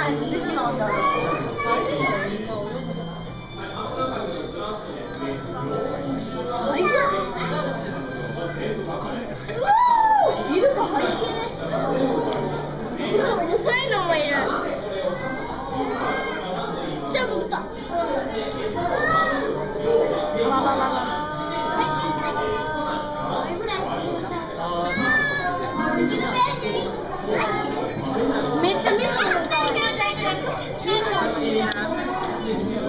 ないの？別なんだろう。はいや。いるか背景。 遅いのもいる。下潜った。 めっちゃ見るのよ。